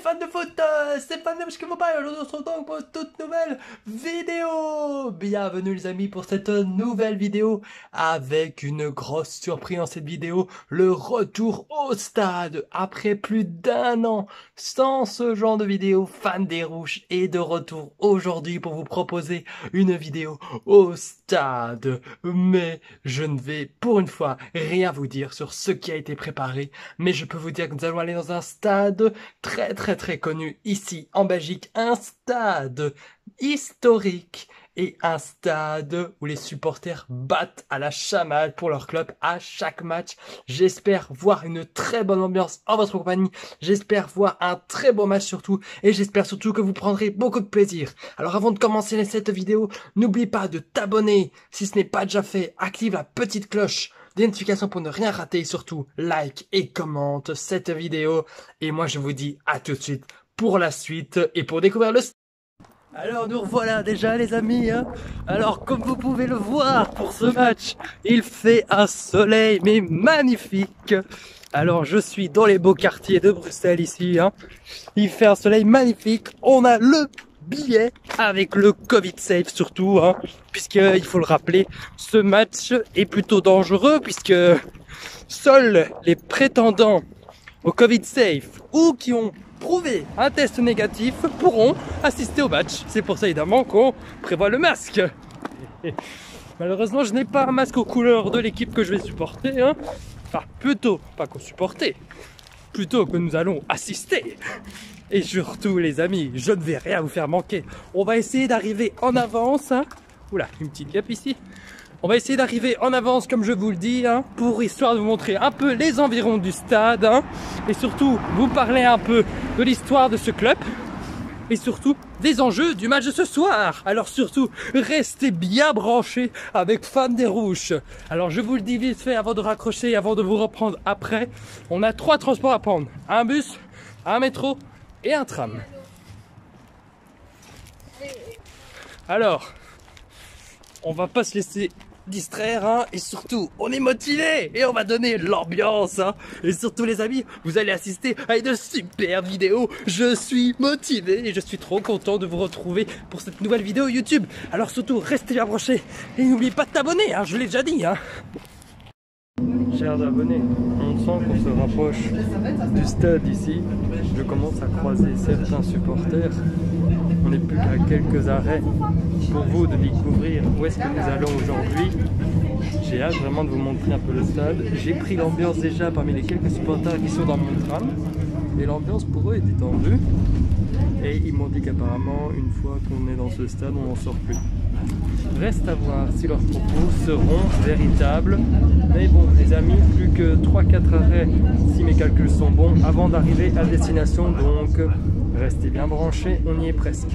fans de foot, c'est fan de Mobile. Aujourd'hui on se retrouve pour une toute nouvelle vidéo. Bienvenue les amis pour cette nouvelle vidéo avec une grosse surprise dans cette vidéo, le retour au stade après plus d'un an sans ce genre de vidéo. Fan des Rouges est de retour aujourd'hui pour vous proposer une vidéo au stade, mais je ne vais pour une fois rien vous dire sur ce qui a été préparé, mais je peux vous dire que nous allons aller dans un stade très connu ici en Belgique, un stade historique et un stade où les supporters battent à la chamade pour leur club à chaque match. J'espère voir une très bonne ambiance en votre compagnie, j'espère voir un très beau match surtout, et j'espère surtout que vous prendrez beaucoup de plaisir. Alors avant de commencer cette vidéo, n'oublie pas de t'abonner si ce n'est pas déjà fait, active la petite cloche des notifications pour ne rien rater, et surtout like et commente cette vidéo. Et moi je vous dis à tout de suite pour la suite et pour découvrir le... Alors nous revoilà déjà les amis, hein. Alors comme vous pouvez le voir pour ce match, il fait un soleil mais magnifique. Alors je suis dans les beaux quartiers de Bruxelles ici, hein. Il fait un soleil magnifique, on a le billet avec le Covid safe surtout, hein, puisque il faut le rappeler, ce match est plutôt dangereux puisque seuls les prétendants au Covid safe ou qui ont prouvé un test négatif pourront assister au match. C'est pour ça évidemment qu'on prévoit le masque. Malheureusement je n'ai pas un masque aux couleurs de l'équipe que je vais supporter, hein. Enfin plutôt pas qu'on supporter, plutôt que nous allons assister. Et surtout les amis, je ne vais rien vous faire manquer. On va essayer d'arriver en avance, hein. Oula, une petite gap ici. On va essayer d'arriver en avance comme je vous le dis, hein, pour histoire de vous montrer un peu les environs du stade, hein, et surtout vous parler un peu de l'histoire de ce club et surtout des enjeux du match de ce soir. Alors surtout, restez bien branchés avec Fans des Rouges. Alors je vous le dis vite fait avant de raccrocher, avant de vous reprendre après. On a 3 transports à prendre. Un bus, un métro et un tram. Alors, on va pas se laisser distraire, hein, et surtout on est motivé et on va donner l'ambiance, hein. Et surtout les amis, vous allez assister à une super vidéo. Je suis motivé et je suis trop content de vous retrouver pour cette nouvelle vidéo YouTube. Alors surtout restez bien branchés et n'oubliez pas de t'abonner, hein, je l'ai déjà dit, hein. Chers abonnés, on sent qu'on se rapproche du stade ici. Je commence à croiser certains supporters. On n'est plus qu'à quelques arrêts pour vous de découvrir où est-ce que nous allons aujourd'hui. J'ai hâte vraiment de vous montrer un peu le stade. J'ai pris l'ambiance déjà parmi les quelques supporters qui sont dans mon tram. Et l'ambiance pour eux est détendue. Et ils m'ont dit qu'apparemment, une fois qu'on est dans ce stade, on n'en sort plus. Reste à voir si leurs propos seront véritables. Mais bon, les amis, plus que 3-4 arrêts, si mes calculs sont bons, avant d'arriver à destination. Donc, restez bien branchés, on y est presque.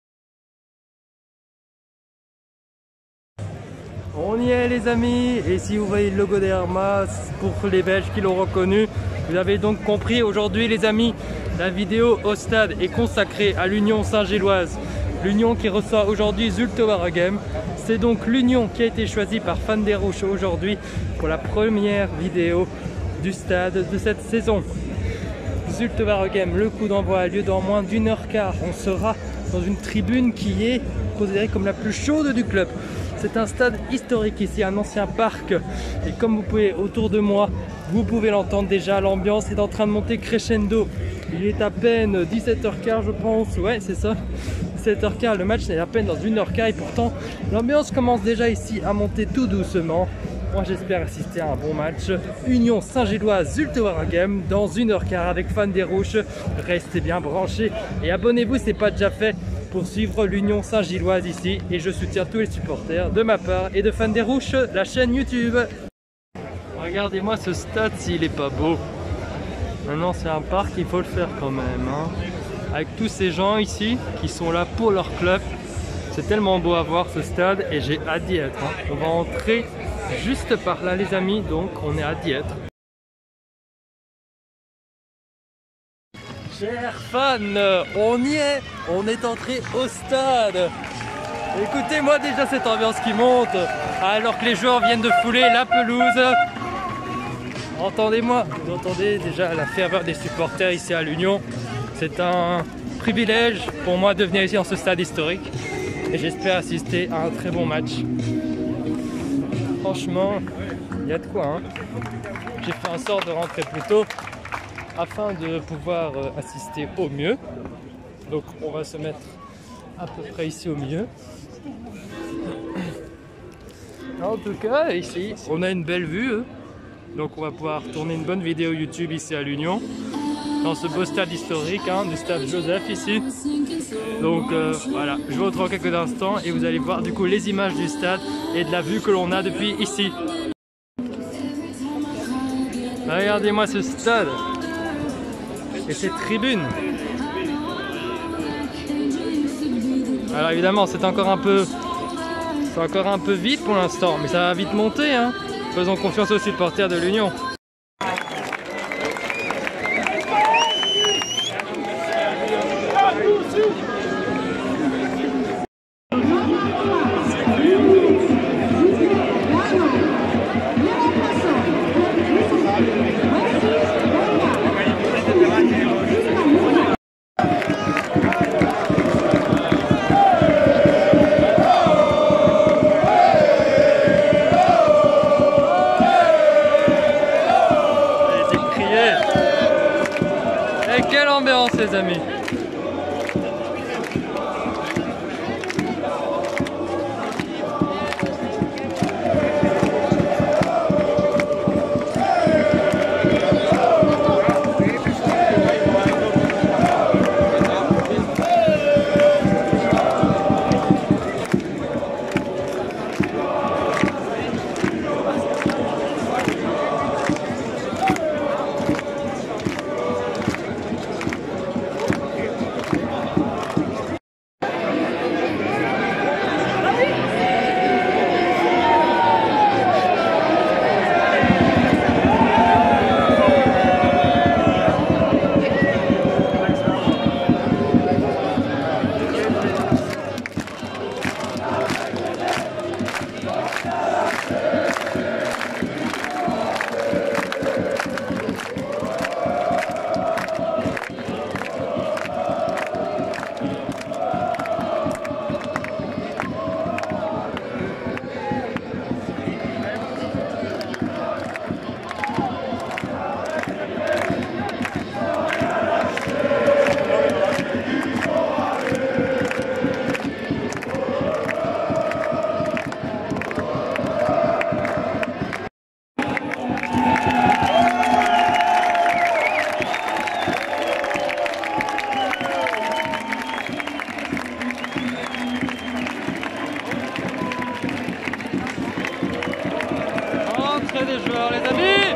On y est les amis, et si vous voyez le logo d'Hermas, pour les Belges qui l'ont reconnu, vous avez donc compris aujourd'hui les amis, la vidéo au stade est consacrée à l'Union Saint-Gilloise. L'Union qui reçoit aujourd'hui Zulte Waregem. C'est donc l'Union qui a été choisie par Fans des Rouges aujourd'hui pour la première vidéo du stade de cette saison. Zulte Waregem, le coup d'envoi a lieu dans moins d'1h15. On sera dans une tribune qui est considérée comme la plus chaude du club. C'est un stade historique ici, un ancien parc. Et comme vous pouvez autour de moi, vous pouvez l'entendre déjà, l'ambiance est en train de monter crescendo. Il est à peine 17h15 je pense, ouais c'est ça. 17h15, le match est à peine dans 1h15 et pourtant l'ambiance commence déjà ici à monter tout doucement. Moi j'espère assister à un bon match. Union Saint-Gilloise Zulte Waregem dans 1h15 avec Fans des Rouges. Restez bien branchés et abonnez-vous si ce n'est pas déjà fait pour suivre l'Union Saint-Gilloise ici. Et je soutiens tous les supporters de ma part et de Fans des Rouges, la chaîne YouTube. Regardez-moi ce stade s'il est pas beau. Maintenant c'est un parc, il faut le faire quand même, hein. Avec tous ces gens ici qui sont là pour leur club. C'est tellement beau à voir ce stade et j'ai hâte d'y être, hein. On va entrer juste par là les amis, donc on est hâte d'y être. Chers fans, on y est, on est entré au stade. Écoutez-moi déjà cette ambiance qui monte alors que les joueurs viennent de fouler la pelouse. Entendez-moi, vous entendez déjà la ferveur des supporters ici à l'Union. C'est un privilège pour moi de venir ici dans ce stade historique et j'espère assister à un très bon match. Franchement, il y a de quoi, hein. J'ai fait en sorte de rentrer plus tôt afin de pouvoir assister au mieux. Donc on va se mettre à peu près ici au milieu. En tout cas, ici, on a une belle vue. Donc on va pouvoir tourner une bonne vidéo YouTube ici à l'Union, dans ce beau stade historique, hein, du stade Joseph ici. Donc voilà, je vous retrouve en quelques instants et vous allez voir du coup les images du stade et de la vue que l'on a depuis ici. Regardez-moi ce stade et ces tribunes. Alors évidemment c'est encore un peu vite pour l'instant, mais ça va vite monter, hein. Faisons confiance aux supporters de l'Union. Et quelle ambiance les amis! Des joueurs les amis.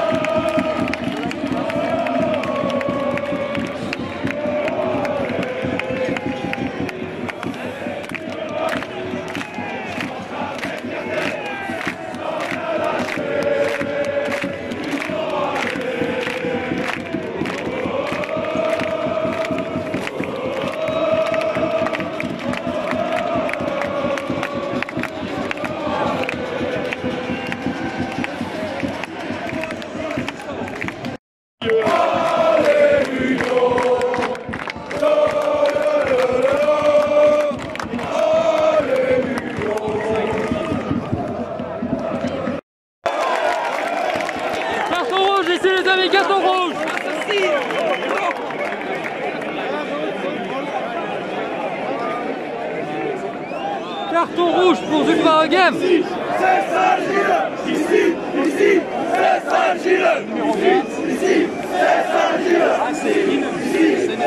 Ici les amis, carton rouge. Carton rouge pour Zulfa Game. Ici, c'est Saint-Gilles. Ici, c'est Saint-Gilles. Ici, c'est Saint-Gilles. Ici, c'est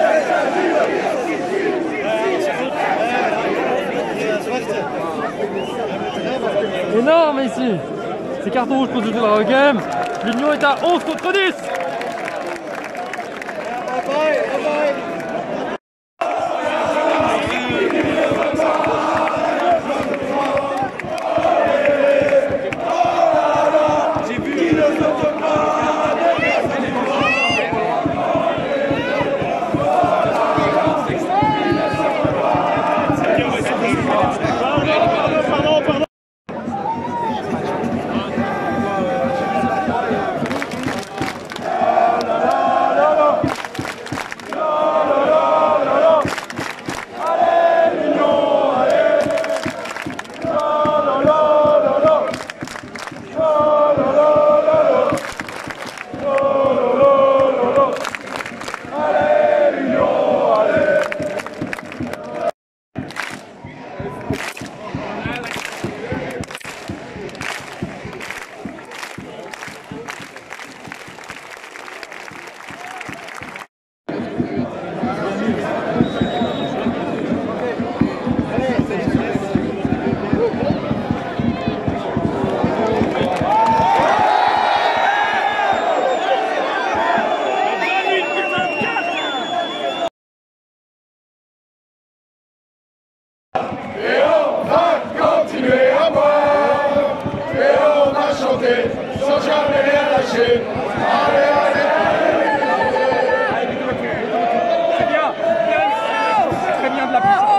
Saint-Gilles. Énorme ici. C'est carton rouge pour Zulfa Game. L'Union est à 11 contre 10. marcher. Allez, allez. C'est bien. C'est très bien de la puissance.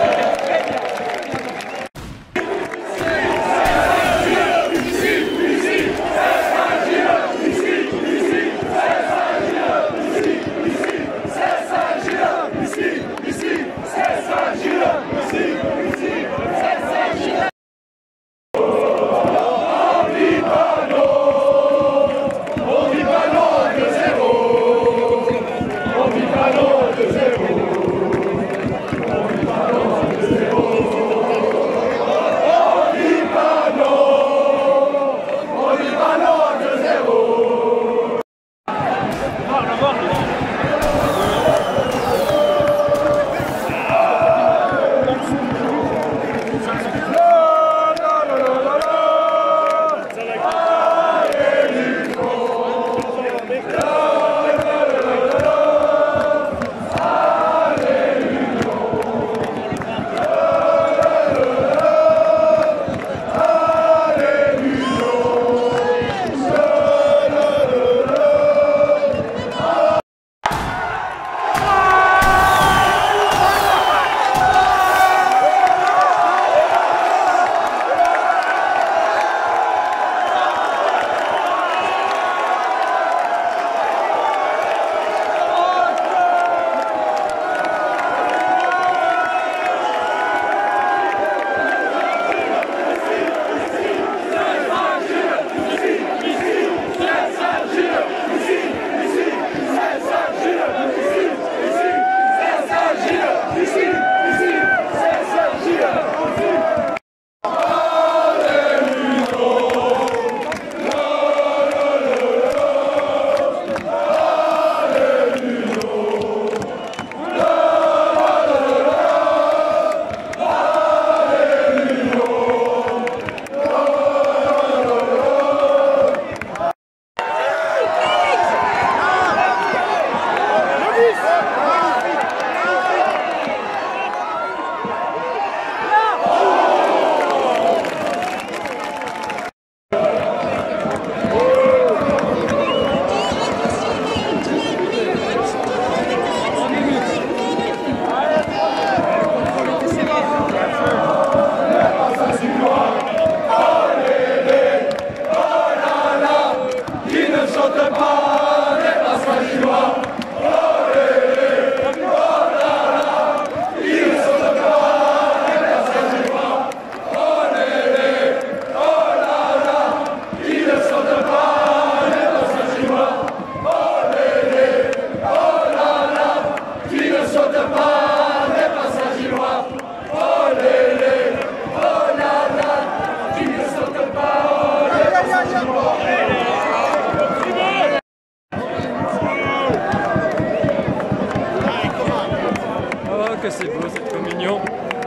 Que c'est beau cette communion.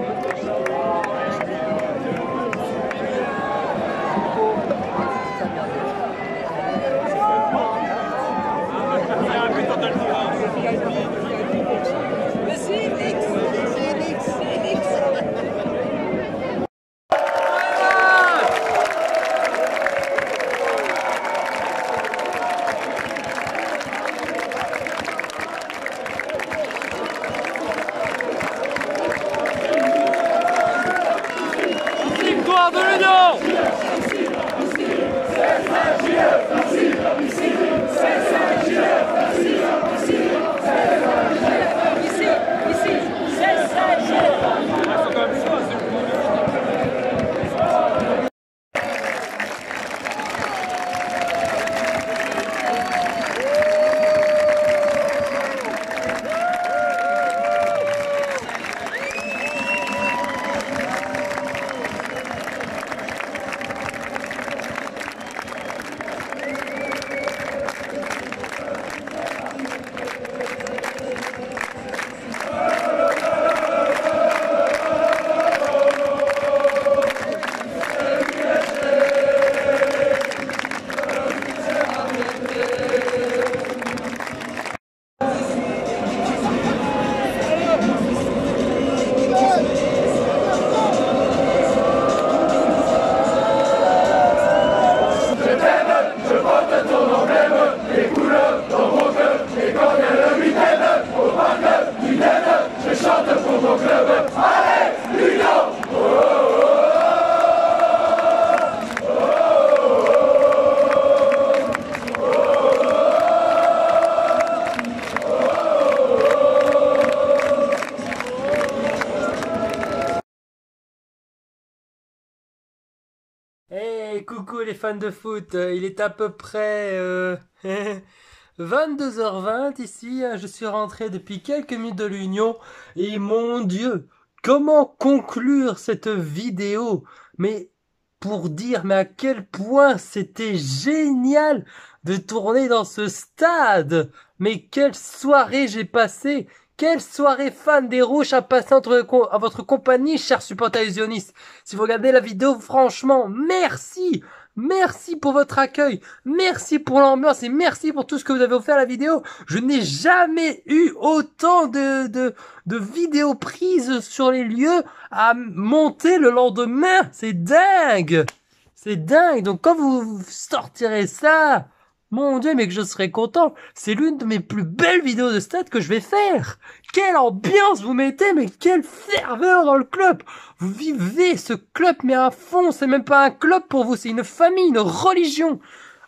Victoire de l'Union. Hey, coucou les fans de foot, il est à peu près 22h20 ici, je suis rentré depuis quelques minutes de l'Union et mon Dieu, comment conclure cette vidéo? Mais pour dire mais à quel point c'était génial de tourner dans ce stade! Mais quelle soirée j'ai passé! Quelle soirée fan des Rouges à passer à votre compagnie, chers supporters illusionnistes. Si vous regardez la vidéo, franchement, merci! Merci pour votre accueil, merci pour l'ambiance et merci pour tout ce que vous avez offert à la vidéo. Je n'ai jamais eu autant de vidéos prises sur les lieux à monter le lendemain. C'est dingue! C'est dingue! Donc quand vous sortirez ça, mon Dieu, mais que je serai content. C'est l'une de mes plus belles vidéos de stade que je vais faire. Quelle ambiance vous mettez, mais quelle ferveur dans le club. Vous vivez ce club, mais à fond. C'est même pas un club pour vous, c'est une famille, une religion.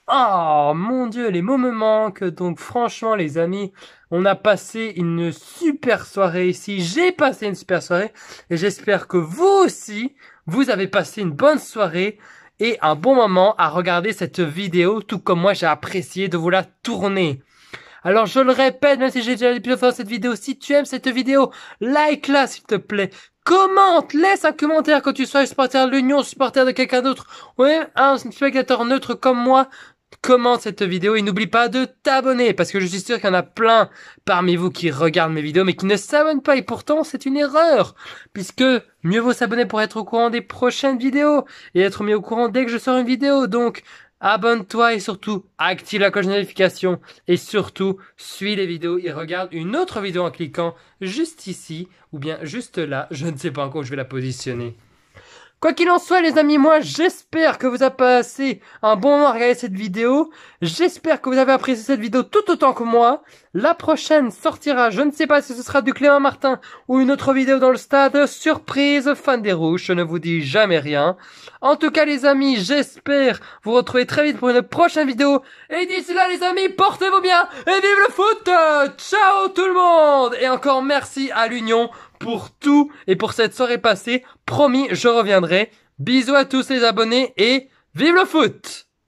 Oh, mon Dieu, les mots me manquent. Donc, franchement, les amis, on a passé une super soirée ici. J'ai passé une super soirée. Et j'espère que vous aussi, vous avez passé une bonne soirée et un bon moment à regarder cette vidéo, tout comme moi j'ai apprécié de vous la tourner. Alors je le répète, même si j'ai déjà dit plusieurs fois dans cette vidéo, si tu aimes cette vidéo, like-la s'il te plaît. Commente, laisse un commentaire quand tu sois supporter de l'Union, supporter de quelqu'un d'autre, ou même un spectateur neutre comme moi. Commente cette vidéo et n'oublie pas de t'abonner parce que je suis sûr qu'il y en a plein parmi vous qui regardent mes vidéos mais qui ne s'abonnent pas et pourtant c'est une erreur puisque mieux vaut s'abonner pour être au courant des prochaines vidéos et être mis au courant dès que je sors une vidéo. Donc abonne-toi et surtout active la cloche de notification et surtout suis les vidéos et regarde une autre vidéo en cliquant juste ici ou bien juste là, je ne sais pas encore où je vais la positionner. Quoi qu'il en soit les amis, moi j'espère que vous avez passé un bon moment à regarder cette vidéo. J'espère que vous avez apprécié cette vidéo tout autant que moi. La prochaine sortira, je ne sais pas si ce sera du Clément Martin ou une autre vidéo dans le stade. Surprise, fan des Rouges, je ne vous dis jamais rien. En tout cas les amis, j'espère vous retrouver très vite pour une prochaine vidéo. Et d'ici là les amis, portez-vous bien et vive le foot. Ciao tout le monde. Et encore merci à l'Union pour tout et pour cette soirée passée. Promis, je reviendrai. Bisous à tous les abonnés et vive le foot!